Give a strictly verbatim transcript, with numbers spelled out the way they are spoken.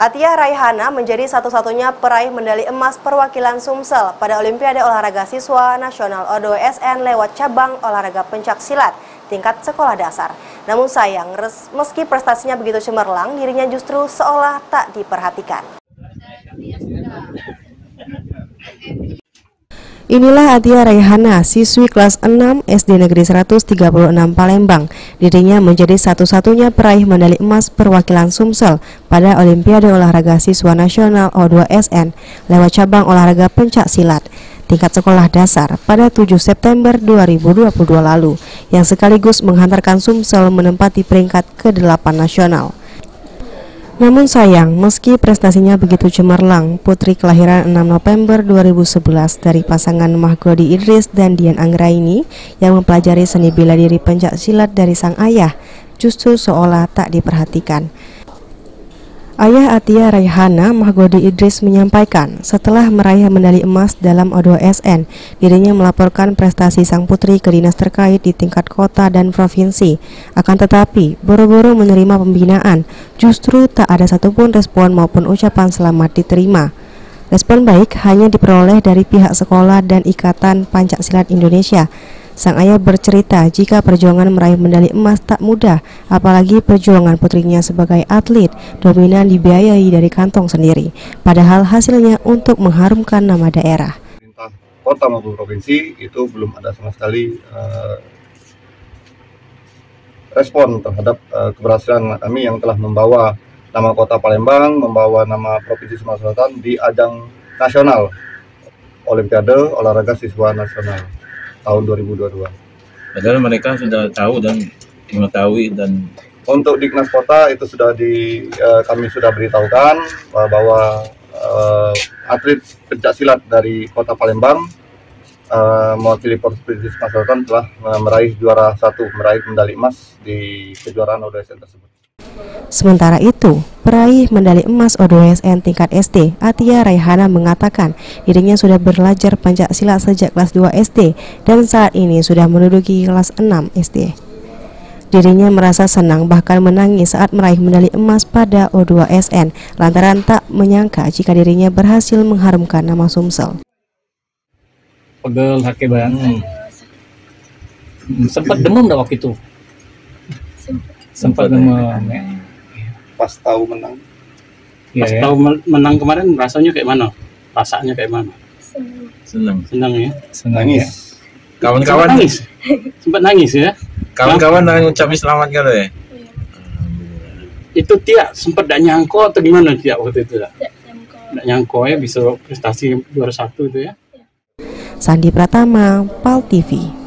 Atia Raihana menjadi satu-satunya peraih medali emas perwakilan Sumsel pada Olimpiade Olahraga Siswa Nasional O dua S N lewat cabang olahraga pencaksilat tingkat sekolah dasar. Namun sayang, meski prestasinya begitu cemerlang, dirinya justru seolah tak diperhatikan. Inilah Atia Raihana, siswi kelas enam S D Negeri seratus tiga puluh enam Palembang. Dirinya menjadi satu-satunya peraih medali emas perwakilan Sumsel pada Olimpiade Olahraga Siswa Nasional O dua S N lewat cabang olahraga pencak silat tingkat sekolah dasar pada tujuh September dua ribu dua puluh dua lalu, yang sekaligus menghantarkan Sumsel menempati peringkat ke delapan nasional. Namun sayang, meski prestasinya begitu cemerlang, putri kelahiran enam November dua ribu sebelas dari pasangan Mahgodi Idris dan Dian Anggraini yang mempelajari seni bela diri pencak silat dari sang ayah justru seolah tak diperhatikan. Ayah Atia Raihana, Mahgodi Idris, menyampaikan setelah meraih medali emas dalam O dua S N, dirinya melaporkan prestasi sang putri ke dinas terkait di tingkat kota dan provinsi. Akan tetapi, boro-boro menerima pembinaan, justru tak ada satupun respon maupun ucapan selamat diterima. Respon baik hanya diperoleh dari pihak sekolah dan Ikatan Pancak-Silat Indonesia. Sang ayah bercerita jika perjuangan meraih medali emas tak mudah, apalagi perjuangan putrinya sebagai atlet dominan dibiayai dari kantong sendiri, padahal hasilnya untuk mengharumkan nama daerah. Pemerintah kota maupun provinsi itu belum ada sama sekali uh, respon terhadap uh, keberhasilan kami yang telah membawa nama kota Palembang, membawa nama Provinsi Sumatera Selatan di ajang nasional Olimpiade Olahraga Siswa Nasional tahun dua ribu dua puluh dua. Padahal mereka sudah tahu dan mengetahui, dan untuk Dignas Kota itu sudah di uh, kami sudah beritahukan uh, bahwa uh, atlet pencak silat dari Kota Palembang uh, mewakili Provinsi Sumatera Selatan telah uh, meraih juara satu, meraih medali emas di kejuaraan O dua S N tersebut. Sementara itu, peraih medali emas O dua S N tingkat S D, Atia Raihana mengatakan dirinya sudah belajar pencak silat sejak kelas dua S D dan saat ini sudah menduduki kelas enam S D. Dirinya merasa senang bahkan menangis saat meraih medali emas pada O dua S N lantaran tak menyangka jika dirinya berhasil mengharumkan nama Sumsel. Pegel hake banget. Sempat demam dah waktu itu. Sempat demam ya. Pas tahu menang. Pas ya, tahu menang kemarin rasanya kayak mana? Rasanya kayak mana? senang. Senang ya. Senang ya. Kawan-kawan nangis. Sempat nangis ya. Kawan-kawan nah, ngucapin selamat kali ya. Itu Tia sempat tak nyangko atau gimana Tia waktu itu? Tak nyangko ya bisa prestasi juara satu itu ya. Sandi Pratama, Pal T V.